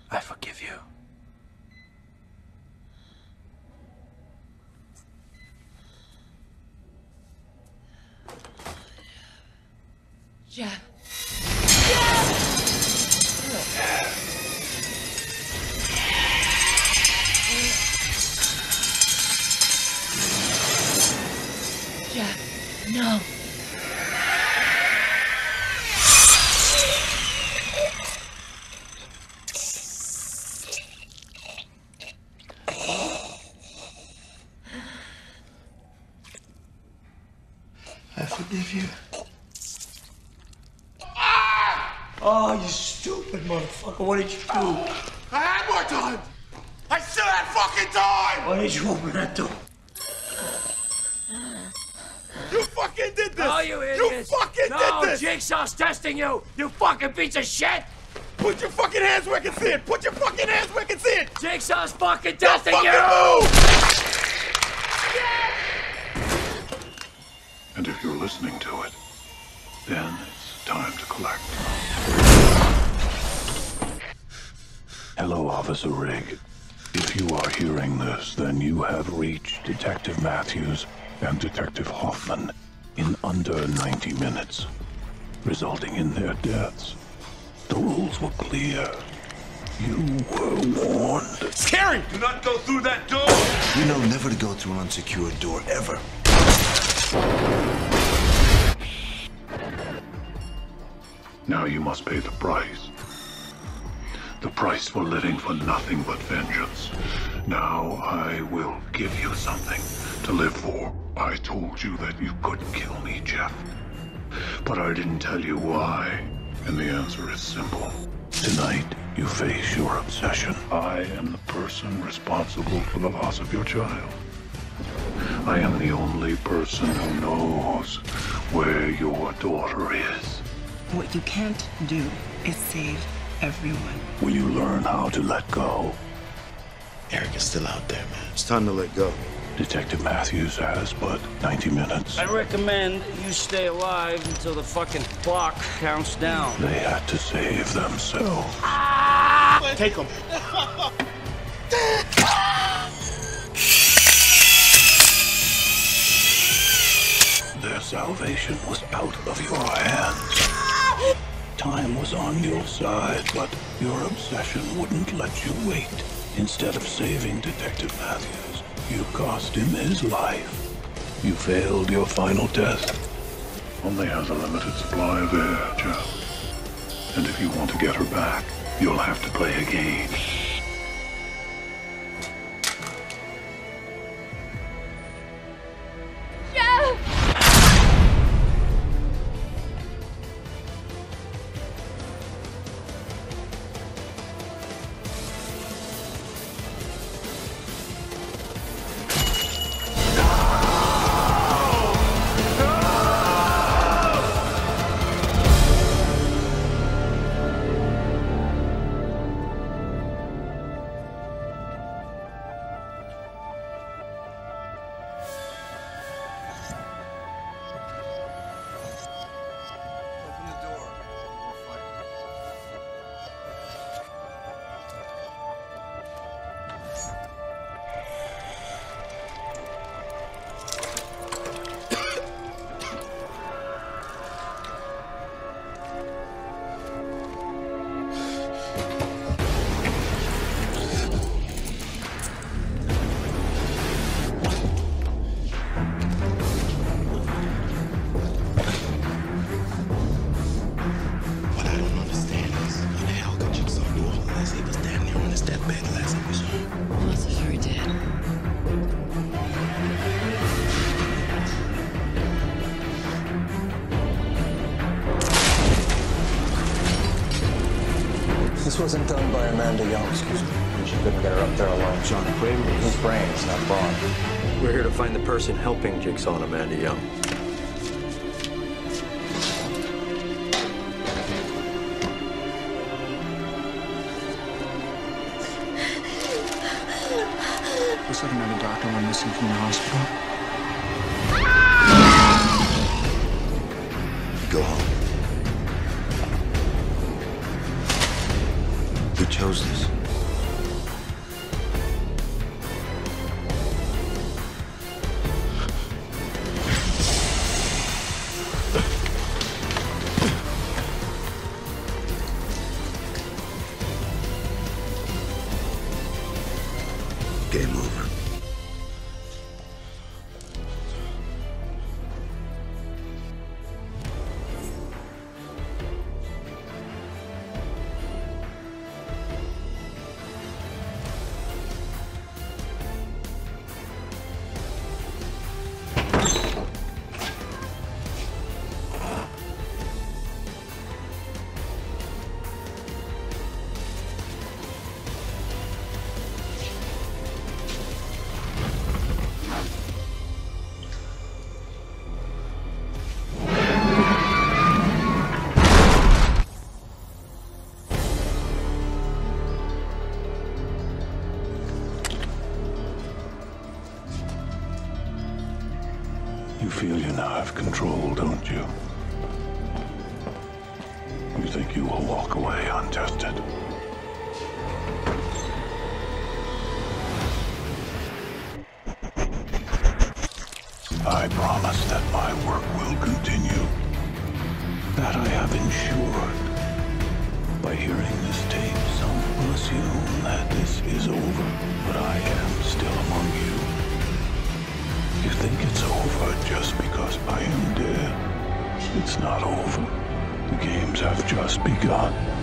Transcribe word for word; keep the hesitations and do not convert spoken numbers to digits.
I forgive you. Jeff. Jeff, no. I forgive you. Oh, you stupid motherfucker. What did you do? I had more time! I still had fucking time! Why did you open that door? You fucking did this! No, you idiots! You fucking no, did this! Jigsaw's testing you! You fucking piece of shit! Put your fucking hands where I can see it! Put your fucking hands where I can see it! Jigsaw's fucking Don't testing fucking you! move! And if you're listening to it, then it's time to collect. Hello, Officer Rigg. If you are hearing this, then you have reached Detective Matthews and Detective Hoffman in under ninety minutes, resulting in their deaths. The rules were clear. You were warned. Scary! Do not go through that door! We know never to go through an unsecured door, ever. Now you must pay the price. The price for living for nothing but vengeance. Now I will give you something to live for. I told you that you couldn't kill me, Jeff. But I didn't tell you why. And the answer is simple. Tonight, you face your obsession. I am the person responsible for the loss of your child. I am the only person who knows where your daughter is. What you can't do is save everyone. Will you learn how to let go? Eric is still out there, man. It's time to let go. Detective Matthews has but ninety minutes. I recommend you stay alive until the fucking clock counts down. They had to save themselves. Take him. Their salvation was out of your hands. Time was on your side, but your obsession wouldn't let you wait. Instead of saving Detective Matthews, you cost him his life. You failed your final test. Only has a limited supply of air, Jeff. And if you want to get her back, you'll have to play a game. This wasn't done by Amanda Young, excuse me. She couldn't get her up there alone. John Kramer. Whose brains, not Braun. We're here to find the person helping Jigsaw and Amanda Young. Looks like another doctor went missing from the hospital. Go home. We chose this. feel you now have control, don't you? You think you will walk away untested? I promise that my work will continue. That I have ensured. By hearing this tape, some will assume that this is over, but I am still among you. You think it's over just because I am dead. It's not over. The games have just begun.